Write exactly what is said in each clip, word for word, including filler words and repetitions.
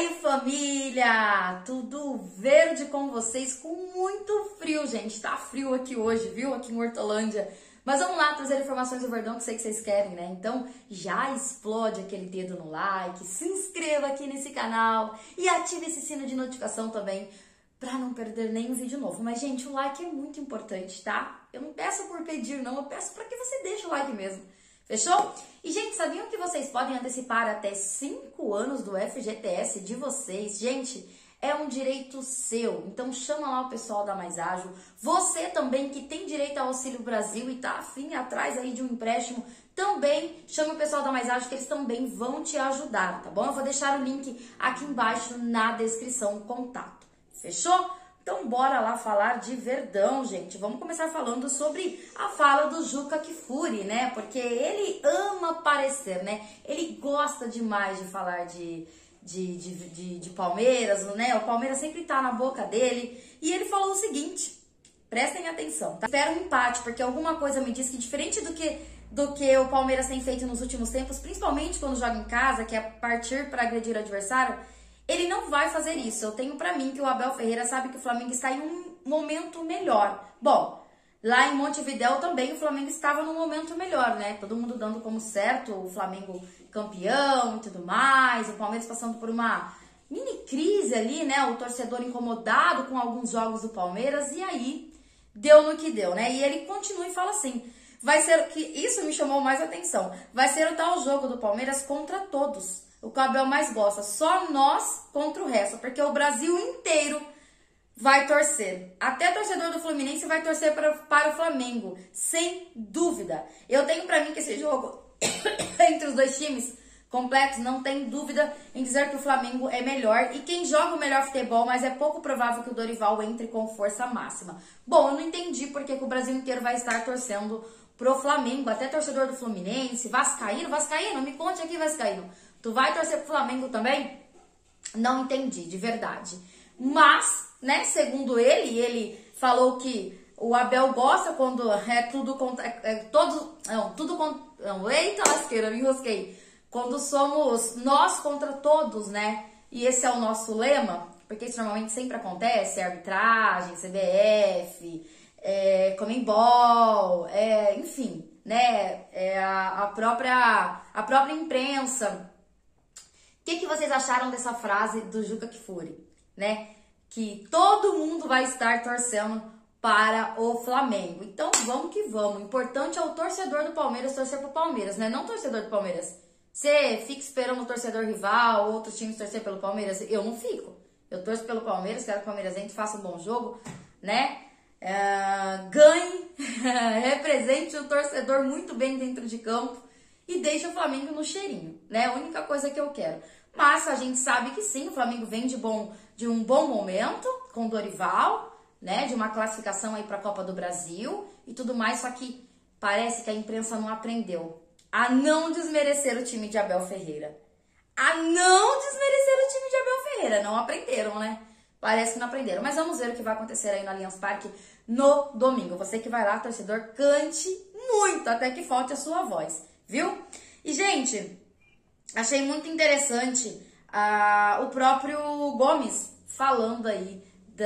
aí, família? Tudo verde com vocês? Com muito frio, gente. Tá frio aqui hoje, viu? Aqui em Hortolândia. Mas vamos lá trazer informações do Verdão que sei que vocês querem, né? Então já explode aquele dedo no like, se inscreva aqui nesse canal e ative esse sino de notificação também pra não perder nenhum vídeo novo. Mas, gente, o like é muito importante, tá? Eu não peço por pedir, não. Eu peço pra que você deixe o like mesmo. Fechou? E, gente, sabiam que vocês podem antecipar até cinco anos do F G T S de vocês? Gente, é um direito seu. Então, chama lá o pessoal da Mais Ágil. Você também que tem direito ao Auxílio Brasil e tá afim atrás aí de um empréstimo, também chama o pessoal da Mais Ágil que eles também vão te ajudar, tá bom? Eu vou deixar o link aqui embaixo na descrição, contato. Fechou? Então, bora lá falar de Verdão, gente. Vamos começar falando sobre a fala do Juca Kfouri, né? Porque ele ama aparecer, né? Ele gosta demais de falar de, de, de, de, de Palmeiras, né? O Palmeiras sempre tá na boca dele. E ele falou o seguinte, prestem atenção, tá? Espero um empate, porque alguma coisa me diz que diferente do que, do que o Palmeiras tem feito nos últimos tempos, principalmente quando joga em casa, que é partir para agredir o adversário, ele não vai fazer isso. Eu tenho pra mim que o Abel Ferreira sabe que o Flamengo está em um momento melhor. Bom, lá em Montevidéu também o Flamengo estava num momento melhor, né? Todo mundo dando como certo o Flamengo campeão e tudo mais. O Palmeiras passando por uma mini crise ali, né? O torcedor incomodado com alguns jogos do Palmeiras. E aí, deu no que deu, né? E ele continua e fala assim, vai ser que isso me chamou mais atenção. Vai ser o tal jogo do Palmeiras contra todos. O que o Abel mais gosta, só nós contra o resto, porque o Brasil inteiro vai torcer. Até o torcedor do Fluminense vai torcer para, para o Flamengo, sem dúvida. Eu tenho pra mim que esse jogo entre os dois times completos, não tem dúvida em dizer que o Flamengo é melhor e quem joga o melhor futebol, mas é pouco provável que o Dorival entre com força máxima. Bom, eu não entendi porque que o Brasil inteiro vai estar torcendo pro Flamengo, até torcedor do Fluminense, Vascaíno, Vascaíno, me conte aqui, Vascaíno. Tu vai torcer pro Flamengo também? Não entendi, de verdade. Mas, né, segundo ele, ele falou que o Abel gosta quando é tudo contra... É, é, todo, não, tudo contra... Não, eita lasqueira, me enrosquei. Quando somos nós contra todos, né? E esse é o nosso lema, porque isso normalmente sempre acontece, é arbitragem, C B F, é, Conmebol, é, enfim, né? É a, a, própria, a própria imprensa. O que, que vocês acharam dessa frase do Juca Kfouri, né? Que todo mundo vai estar torcendo para o Flamengo. Então, vamos que vamos. O importante é o torcedor do Palmeiras torcer para o Palmeiras, né? Não o torcedor do Palmeiras. Você fica esperando o torcedor rival, outros times torcer pelo Palmeiras? Eu não fico. Eu torço pelo Palmeiras, quero que o Palmeiras entre, faça um bom jogo, né? Uh, ganhe, represente o torcedor muito bem dentro de campo. E deixa o Flamengo no cheirinho, né? A única coisa que eu quero. Mas a gente sabe que sim, o Flamengo vem de, bom, de um bom momento com o Dorival, né? De uma classificação aí para a Copa do Brasil e tudo mais. Só que parece que a imprensa não aprendeu a não desmerecer o time de Abel Ferreira. A não desmerecer o time de Abel Ferreira. Não aprenderam, né? Parece que não aprenderam. Mas vamos ver o que vai acontecer aí no Allianz Parque no domingo. Você que vai lá, torcedor, cante muito até que falte a sua voz. Viu? E, gente, achei muito interessante uh, o próprio Gomes falando aí,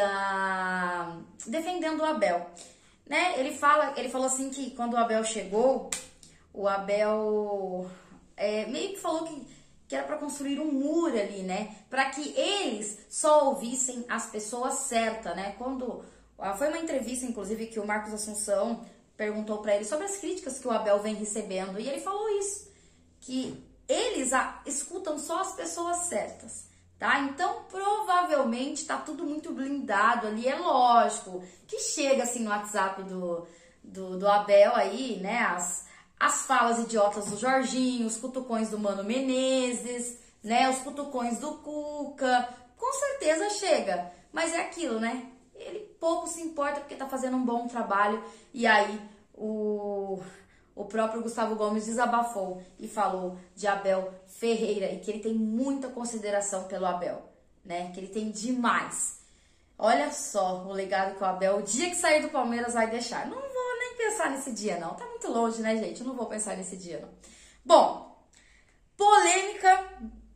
da defendendo o Abel. Né? Ele, fala, ele falou assim que quando o Abel chegou, o Abel é, meio que falou que, que era para construir um muro ali, né? Para que eles só ouvissem as pessoas certas, né? Quando uh, foi uma entrevista, inclusive, que o Marcos Assunção perguntou para ele sobre as críticas que o Abel vem recebendo. E ele falou isso, que eles a, escutam só as pessoas certas, tá? Então, provavelmente, tá tudo muito blindado ali. É lógico que chega, assim, no WhatsApp do, do, do Abel aí, né? As, as falas idiotas do Jorginho, os cutucões do Mano Menezes, né? Os cutucões do Cuca. Com certeza chega. Mas é aquilo, né? Ele pouco se importa porque tá fazendo um bom trabalho. E aí o, o próprio Gustavo Gomes desabafou e falou de Abel Ferreira e que ele tem muita consideração pelo Abel, né? Que ele tem demais. Olha só o legado que o Abel, o dia que sair do Palmeiras, vai deixar. Não vou nem pensar nesse dia, não. Tá muito longe, né, gente? Eu não vou pensar nesse dia, não. Bom, polêmica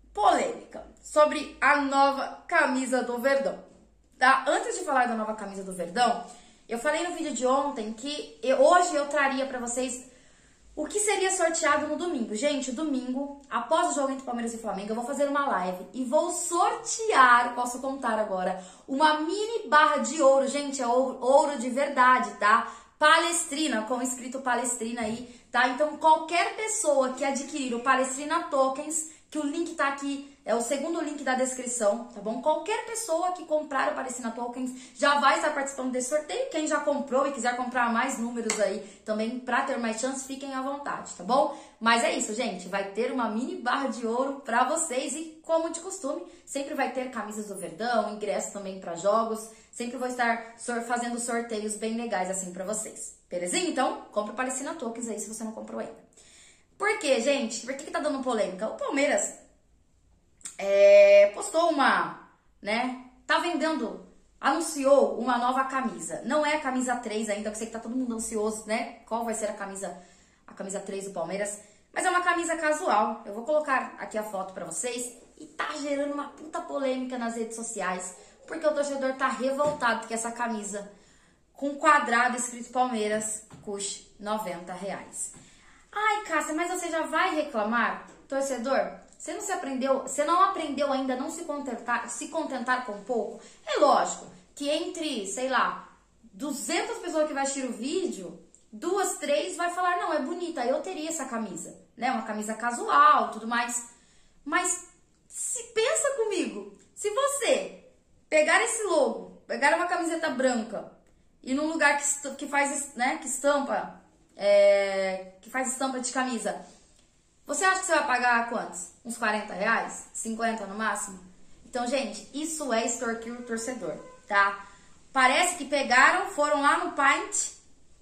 polêmica sobre a nova camisa do Verdão, tá? Antes de falar da nova camisa do Verdão, eu falei no vídeo de ontem que eu, hoje eu traria pra vocês o que seria sorteado no domingo. Gente, domingo, após o jogo entre Palmeiras e Flamengo, eu vou fazer uma live e vou sortear, posso contar agora, uma mini barra de ouro. Gente, é ouro, ouro de verdade, tá? Palestrina, com escrito Palestrina aí, tá? Então, qualquer pessoa que adquirir o Palestrina Tokens, que o link tá aqui, é o segundo link da descrição, tá bom? Qualquer pessoa que comprar o Palestrina Tokens já vai estar participando desse sorteio. Quem já comprou e quiser comprar mais números aí também pra ter mais chance, fiquem à vontade, tá bom? Mas é isso, gente. Vai ter uma mini barra de ouro pra vocês e, como de costume, sempre vai ter camisas do Verdão, ingresso também pra jogos. Sempre vou estar fazendo sorteios bem legais assim pra vocês. Belezinha? Então, compre o Palestrina Tokens aí se você não comprou ainda. Por quê, gente? Por que que tá dando polêmica? O Palmeiras é, postou uma, né? Tá vendendo, anunciou uma nova camisa. Não é a camisa três ainda, eu sei que tá todo mundo ansioso, né? Qual vai ser a camisa, a camisa três do Palmeiras. Mas é uma camisa casual. Eu vou colocar aqui a foto pra vocês. E tá gerando uma puta polêmica nas redes sociais. Porque o torcedor tá revoltado que essa camisa com quadrado escrito Palmeiras custe noventa reais. Ai, Cássia, mas você já vai reclamar? Torcedor, você não se aprendeu, você não aprendeu ainda a não se contentar, se contentar com pouco? É lógico que entre, sei lá, duzentas pessoas que vai assistir o vídeo, duas, três vai falar, não, é bonita, eu teria essa camisa, né? Uma camisa casual, tudo mais. Mas se pensa comigo, se você pegar esse logo, pegar uma camiseta branca e num lugar que, que faz, né, que estampa... É, que faz estampa de camisa, você acha que você vai pagar quantos? Uns quarenta reais? cinquenta no máximo? Então, gente, isso é extorquir o torcedor, tá? Parece que pegaram, foram lá no Paint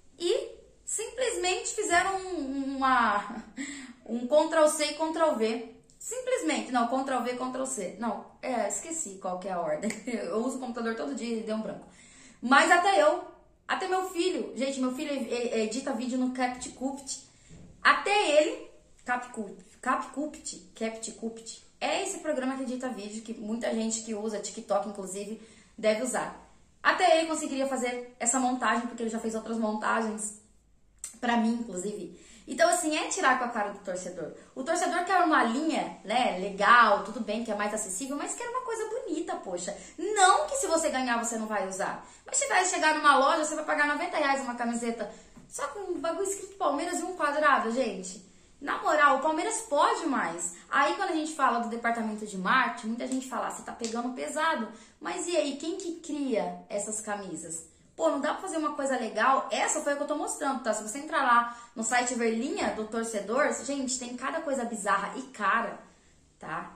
e simplesmente fizeram um, uma, um control C e control V. Simplesmente, não, control V, control C. Não, é, esqueci qual que é a ordem. Eu uso o computador todo dia e deu um branco. Mas até eu... Até meu filho, gente, meu filho edita vídeo no CapCut. Até ele, CapCut, CapCut, CapCut, é esse programa que edita vídeo, que muita gente que usa, TikTok inclusive, deve usar. Até ele conseguiria fazer essa montagem, porque ele já fez outras montagens pra mim, inclusive. Então, assim, é tirar com a cara do torcedor. O torcedor quer uma linha, né, legal, tudo bem, que é mais acessível, mas quer uma coisa bonita, poxa. Não que se você ganhar, você não vai usar. Mas você vai chegar numa loja, você vai pagar noventa reais uma camiseta só com um bagulho escrito Palmeiras e um quadrado, gente. Na moral, o Palmeiras pode mais. Aí, quando a gente fala do departamento de marketing, muita gente fala, ah, você tá pegando pesado. Mas e aí, quem que cria essas camisas? Pô, não dá pra fazer uma coisa legal? Essa foi a que eu tô mostrando, tá? Se você entrar lá no site ver linha do torcedor, gente, tem cada coisa bizarra e cara, tá?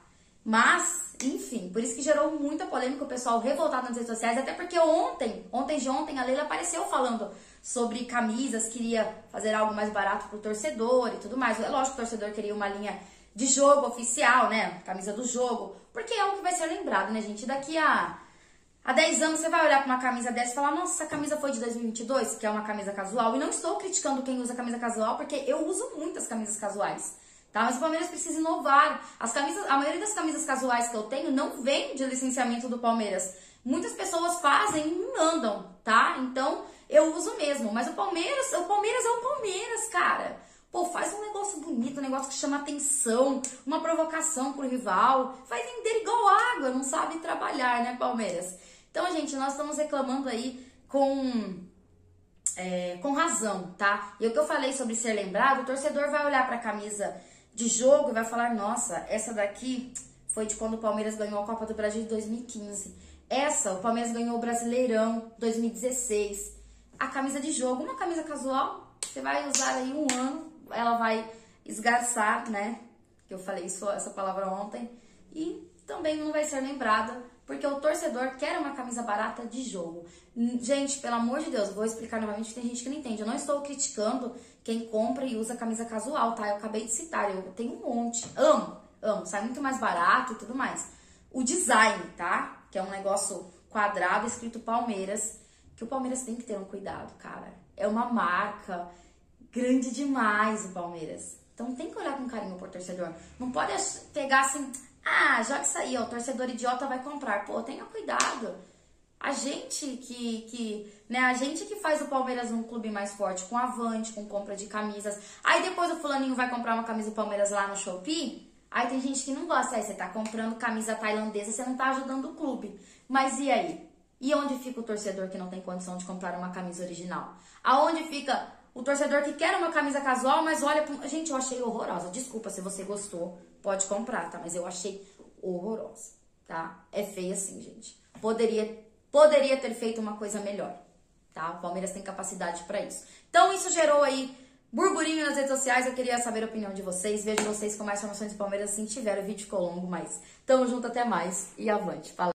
Mas, enfim, por isso que gerou muita polêmica, o pessoal revoltado nas redes sociais, até porque ontem, ontem de ontem, a Leila apareceu falando sobre camisas, queria fazer algo mais barato pro torcedor e tudo mais. É lógico que o torcedor queria uma linha de jogo oficial, né? Camisa do jogo, porque é algo que vai ser lembrado, né, gente? Daqui a... Há dez anos você vai olhar para uma camisa dessa e falar, nossa, essa camisa foi de dois mil e vinte e dois, que é uma camisa casual. E não estou criticando quem usa camisa casual, porque eu uso muitas camisas casuais, tá? Mas o Palmeiras precisa inovar. As camisas, a maioria das camisas casuais que eu tenho não vem de licenciamento do Palmeiras. Muitas pessoas fazem e me mandam, tá? Então, eu uso mesmo. Mas o Palmeiras, o Palmeiras é o Palmeiras, cara. Pô, faz um negócio bonito, um negócio que chama atenção, uma provocação pro rival. Vai vender igual água, não sabe trabalhar, né, Palmeiras? Então, gente, nós estamos reclamando aí com, é, com razão, tá? E o que eu falei sobre ser lembrado, o torcedor vai olhar pra camisa de jogo e vai falar, nossa, essa daqui foi de quando o Palmeiras ganhou a Copa do Brasil de dois mil e quinze. Essa, o Palmeiras ganhou o Brasileirão dois mil e dezesseis. A camisa de jogo, uma camisa casual, você vai usar aí um ano, ela vai esgarçar, né? Que eu falei isso, essa palavra ontem. E também não vai ser lembrada, porque o torcedor quer uma camisa barata de jogo. Gente, pelo amor de Deus, eu vou explicar novamente que tem gente que não entende. Eu não estou criticando quem compra e usa camisa casual, tá? Eu acabei de citar, eu tenho um monte. Amo, amo, sai muito mais barato e tudo mais. O design, tá? Que é um negócio quadrado escrito Palmeiras, que o Palmeiras tem que ter um cuidado, cara. É uma marca grande demais o Palmeiras. Então tem que olhar com carinho pro torcedor. Não pode pegar assim, Ah, joga isso aí, ó, o torcedor idiota vai comprar. Pô, tenha cuidado. A gente que, que, né, a gente que faz o Palmeiras um clube mais forte com avante, com compra de camisas. Aí depois o fulaninho vai comprar uma camisa do Palmeiras lá no Shopee. Aí tem gente que não gosta. Aí você tá comprando camisa tailandesa, você não tá ajudando o clube. Mas e aí? E onde fica o torcedor que não tem condição de comprar uma camisa original? Aonde fica o torcedor que quer uma camisa casual, mas olha... Pra... Gente, eu achei horrorosa. Desculpa se você gostou, pode comprar, tá? Mas eu achei horrorosa, tá? É feia assim, gente. Poderia, poderia ter feito uma coisa melhor, tá? O Palmeiras tem capacidade pra isso. Então isso gerou aí burburinho nas redes sociais. Eu queria saber a opinião de vocês. Vejo vocês com mais informações do Palmeiras assim tiver. O vídeo ficou longo, mas tamo junto, até mais e avante. Fala.